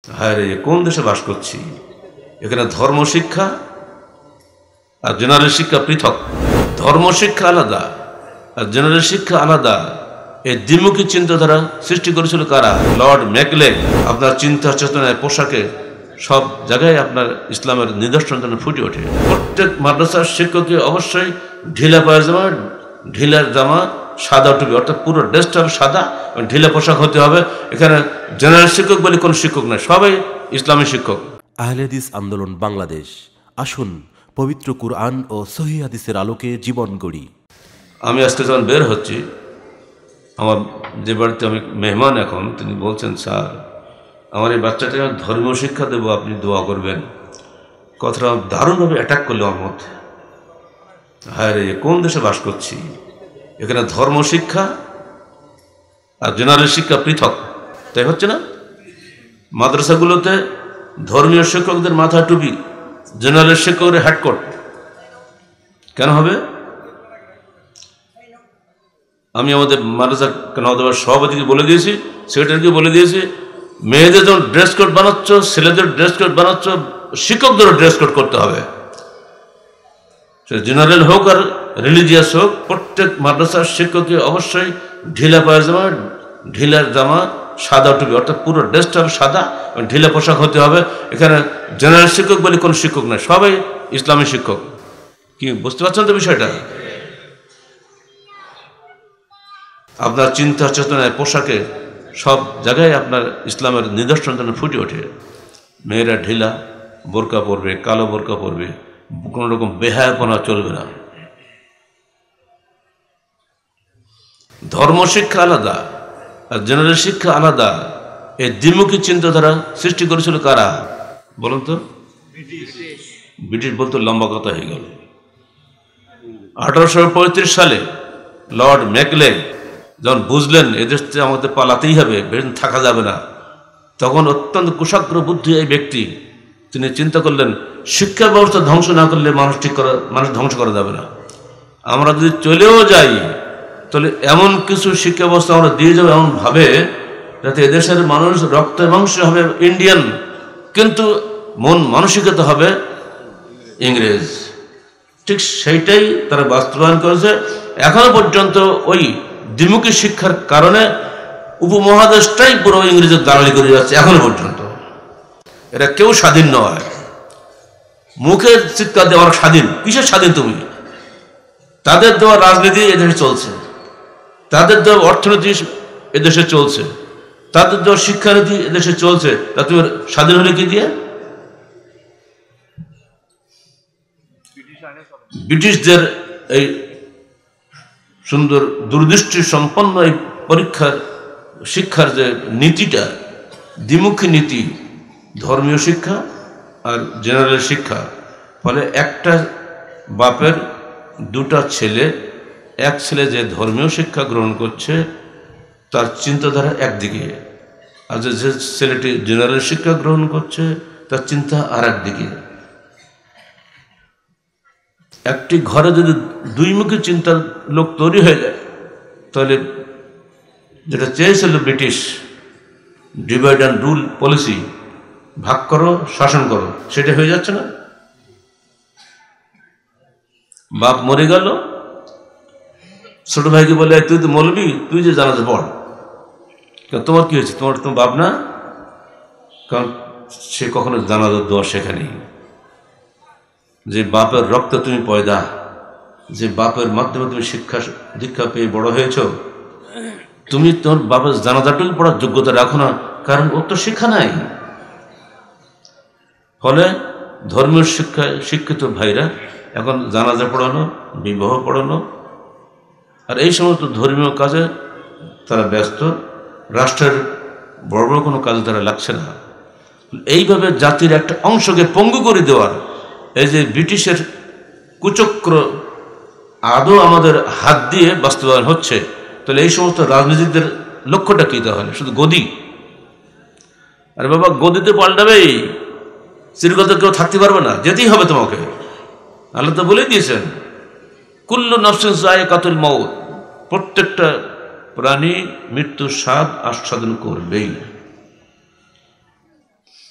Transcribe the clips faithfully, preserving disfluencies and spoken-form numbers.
হ্যাঁ রে, কোন দেশে বাস করছি? এখানে ধর্ম শিক্ষা আর জেনারেল শিক্ষা পৃথক। ধর্ম শিক্ষা আলাদা আর জেনারেল শিক্ষা আলাদা। এই দ্বিমুখী চিন্তাধারা সৃষ্টি করেছিল কারা? Lord Macaulay. আপনার চিন্তা চেতনায় পোশাকে সব জায়গায় আপনার ইসলামের নিদর্শন যেন ফুটে ওঠে। প্রত্যেক মাদ্রাসার শিক্ষককে অবশ্যই ঢিলা পায়জামা, ঢিলার জামা, সাদা টুপি, অর্থাৎ পুরো ড্রেসটা হবে সাদা, ঢিলা পোশাক হতে হবে। এখানে জেনারেল শিক্ষক বলে কোনো শিক্ষক নয়, সবাই ইসলামী শিক্ষক। আহলে হাদিস আন্দোলন বাংলাদেশ, আসুন পবিত্র কুরআন ও সহিহ হাদিসের আলোকে জীবন গড়ি। আমি আজকে যখন বের হচ্ছি, আমার যে বাড়িতে আমি মেহমান এখন, তিনি বলছেন, স্যার আমার এই বাচ্চাটাকে আমি ধর্মীয় শিক্ষা দেবো, আপনি দোয়া করবেন। কথাটা দারুণভাবে অ্যাটাক করলো আমার মধ্যে। হ্যাঁ রে, কোন দেশে বাস করছি? এখানে ধর্ম শিক্ষা আর জেনারেল শিক্ষা পৃথক, তাই হচ্ছে না? মাদ্রাসাগুলোতে ধর্মীয় শিক্ষকদের মাথা টুপি, জেনারেল শিক্ষকদের হ্যাটকোট কেন হবে? আমি আমাদের মাদ্রাসা নওদাবার সভাপতিকে বলে দিয়েছি, সেক্রেটারিকে বলে দিয়েছি, মেয়েদের যখন ড্রেস কোড বানাচ্ছ, ছেলেদের ড্রেস কোড বানাচ্ছ, শিক্ষকদেরও ড্রেস কোড করতে হবে। সে জেনারেল হোক আর রিলিজিয়াস হোক, প্রত্যেক মাদ্রাসার শিক্ষককে অবশ্যই ঢিলা পায়জামা, ঢিলার জামা, সাদা টুপি, অর্থাৎ পুরো ড্রেসটা হবে সাদা, ঢিলা পোশাক হতে হবে। এখানে জেনারেল শিক্ষক বলে কোনো শিক্ষক নয়, সবাই ইসলামী শিক্ষক। কি বুঝতে পারছেন তো বিষয়টা? আপনার চিন্তা চেতনায় পোশাকে সব জায়গায় আপনার ইসলামের নিদর্শন যেন ফুটে ওঠে। মেয়েরা ঢিলা বোরকা পরবে, কালো বোরকা পরবে, কোনো রকম বেহায়াপনা চলবে না। ধর্ম শিক্ষা আলাদা আর জেনারেল শিক্ষা আলাদা। এই দ্বিমুখী চিন্তাধারা সৃষ্টি করেছিল কারা বলুন তো? ব্রিটিশ বলতে লম্বা কথা হয়ে গেল। আঠারোশো পঁয়ত্রিশ সালে লর্ড ম্যাকলে যখন বুঝলেন এদেশ থেকে আমাদের পালাতেই হবে, বেশিদিন থাকা যাবে না, তখন অত্যন্ত কুশাগ্র বুদ্ধি এই ব্যক্তি, তিনি চিন্তা করলেন শিক্ষা ব্যবস্থা ধ্বংস না করলে মানুষ ঠিক করা মানুষ ধ্বংস করা যাবে না। আমরা যদি চলেও যাই তাহলে এমন কিছু শিক্ষা ব্যবস্থা আমরা দিয়ে যাবো এমনভাবে যাতে এদেশের মানুষ রক্ত মাংস হবে ইন্ডিয়ান, কিন্তু মন মানসিকতা হবে ইংরেজ। ঠিক সেইটাই তারা বাস্তবায়ন করেছে। এখনো পর্যন্ত ওই দ্বিমুখী শিক্ষার কারণে উপমহাদেশটাই পুরো ইংরেজের দালালি করে যাচ্ছে এখনো পর্যন্ত। এরা কেউ স্বাধীন নয়। মুখের চিৎকার দেওয়ার স্বাধীন, কিসের স্বাধীন তুমি? তাদের দেওয়া রাজনীতি এদেশে চলছে, তাদের দেওয়া অর্থনীতি এদেশে চলছে, তাদের দেওয়া শিক্ষানীতি এদেশে চলছে। তা তুমি স্বাধীন হলে কি দিয়ে? ব্রিটিশদের এই সুন্দর দূরদৃষ্টি সম্পন্ন এই পরীক্ষার শিক্ষার যে নীতিটা, দ্বিমুখী নীতি, ধর্মীয় শিক্ষা আর জেনারেল শিক্ষা, ফলে একটা বাপের দুটা ছেলে, এক ছেলে যে ধর্মীয় শিক্ষা গ্রহণ করছে তার চিন্তাধারা একদিকে, আর যে ছেলেটি জেনারেল শিক্ষা গ্রহণ করছে তার চিন্তা আর একদিকে। একটি ঘরে যদি দুইমুখী চিন্তার লোক তৈরি হয়ে যায় তাহলে যেটা চেয়েছিল British, divide and rule policy, ভাগ করো শাসন করো, সেটা হয়ে যাচ্ছে না। বাপ মরে গেল, ছোট ভাইকে বলে তুই তো মরবি, তুই যে জানাজা পড়। তোমার কি হয়েছে? তোমার তোমার বাপ না? কারণ সে কখনো জানাজার দোয়া শেখানি। যে বাপের রক্ত তুমি পয়দা, যে বাপের মাধ্যমে তুমি শিক্ষা দীক্ষা পেয়ে বড় হয়েছ, তুমি তোমার বাপের জানাজাটুকু পড়ার যোগ্যতা রাখো না, কারণ ওর তো শিক্ষা নাই। ফলে ধর্মীয় শিক্ষায় শিক্ষিত ভাইরা এখন জানাজা পড়ানো, বিবাহ পড়ানো আর এই সমস্ত ধর্মীয় কাজে তারা ব্যস্ত, রাষ্ট্রের বড় বড় কোনো কাজে তারা লাগছে না। এইভাবে জাতির একটা অংশকে পঙ্গু করে দেওয়ার এই যে ব্রিটিশের কুচক্র আদৌ আমাদের হাত দিয়ে বাস্তবায়ন হচ্ছে, তাহলে এই সমস্ত রাজনীতিদের লক্ষ্যটা কী? তাহলে শুধু গদি? আরে বাবা, গদিতে পাল্টাবেই, চিরকাল কেউ থাকতে পারবে না, যেতেই হবে তোমাকে। আল্লাহ তো বলে দিয়েছেন কুল্লু নাফসিন যায়কাতুল মাউত, প্রত্যেকটা প্রাণী মৃত্যুর স্বাদ আস্বাদন করবেই।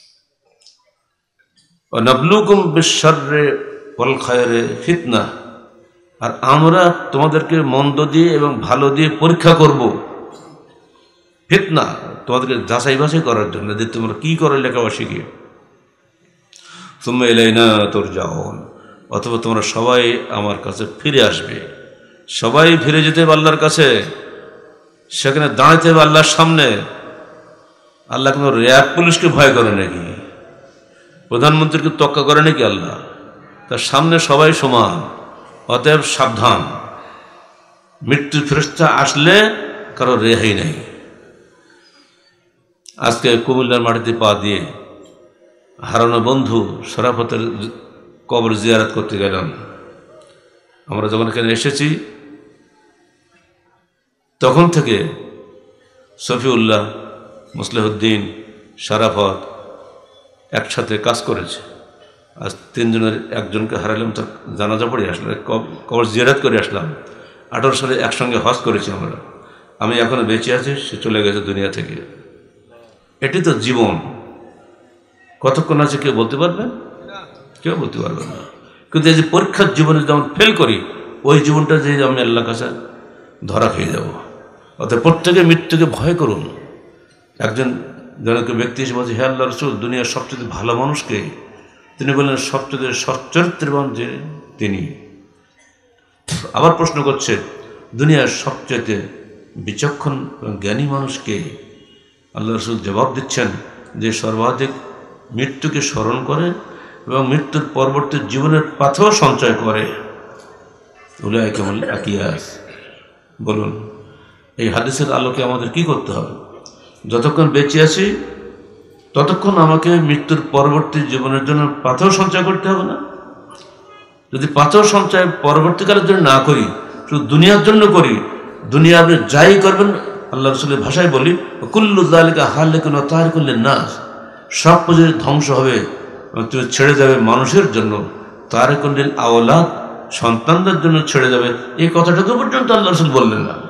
নাবলুকুম বিশ-শাররি ওয়াল খায়রি ফিতনা, আর আমরা তোমাদেরকে মন্দ দিয়ে এবং ভালো দিয়ে পরীক্ষা করব। ফিতনা, তোমাদেরকে যাচাই বাছাই করার জন্য যে তোমরা কি করো লেখাপড়া শিখে। সুম্মা ইলাইনা তুরজাউন, অথবা তোমরা সবাই আমার কাছে ফিরে আসবে। সবাই ফিরে যেতে হবে আল্লাহর কাছে, সেখানে দাঁড়াতে হবে আল্লাহর সামনে। আল্লাহ কোনো র্যাব পুলিশকে ভয় করে নাকি? প্রধানমন্ত্রীকে তক্কা করে নাকি আল্লাহ? তার সামনে সবাই সমান। অতএব সাবধান, মৃত্যুর ফেরেশতা আসলে কারো রেহাই নেই। আজকে কুমিল্লার মাটিতে পা দিয়ে হারানো বন্ধু শরাফতের কবর জিয়ারত করতে গেলাম। আমরা যখন এখানে এসেছি তখন থেকে শফিউল্লাহ, মুসলিহুদ্দিন, শরাফত একসাথে কাজ করেছে। আজ তিনজনের একজনকে হারালাম, তার জানাজা পড়ে আসলাম, কবর জিয়ারত করে আসলাম। আঠারো সালে একসঙ্গে হজ করেছি আমরা। আমি এখনো বেঁচে আছি, সে চলে গেছে দুনিয়া থেকে। এটি তো জীবন, কতক্ষণ আছে কেউ বলতে পারবেন? কেউ বলতে পারবেন না। কিন্তু এই যে পরীক্ষার জীবনে যেমন ফেল করি, ওই জীবনটা যে আমি আল্লাহর কাছে ধরা খেয়ে যাব। অর্থাৎ প্রত্যেকে মৃত্যুকে ভয় করুন। একজন জনক ব্যক্তি এসে বলছে, হে আল্লাহ রাসূল, দুনিয়ার সবচেয়ে ভালো মানুষকে? তিনি বললেন, সবচেয়ে সচ্চরিত্রবান যে তিনি। আবার প্রশ্ন করছে, দুনিয়ার সবচেয়ে বিচক্ষণ জ্ঞানী মানুষকে? আল্লাহ রাসূল জবাব দিচ্ছেন যে সর্বাধিক মৃত্যুকে স্মরণ করে এবং মৃত্যুর পরবর্তী জীবনের পাথেও সঞ্চয় করে। উলাইকা হুমুল আকিয়াস। বলুন, এই হাদিসের আলোকে আমাদের কি করতে হবে? যতক্ষণ বেঁচে আছি ততক্ষণ আমাকে মৃত্যুর পরবর্তী জীবনের জন্য পাথেও সঞ্চয় করতে হবে না? যদি পাথেও সঞ্চয় পরবর্তীকালের জন্য না করি, শুধু দুনিয়ার জন্য করি, দুনিয়া আপনি যাই করবেন, আল্লাহ রাসূলের ভাষায় বলি, কুল্লু যালিকা হালিকুন ওয়া তারিকুন লিন-নাস, সব কিছু ধ্বংস হবে, তুমি ছেড়ে যাবে মানুষের জন্য, তারিকুন লিল আওলাদ, সন্তানদের জন্য ছেড়ে যাবে। এই কথাটুকু পর্যন্ত আল্লাহ রাসূল বললেন না।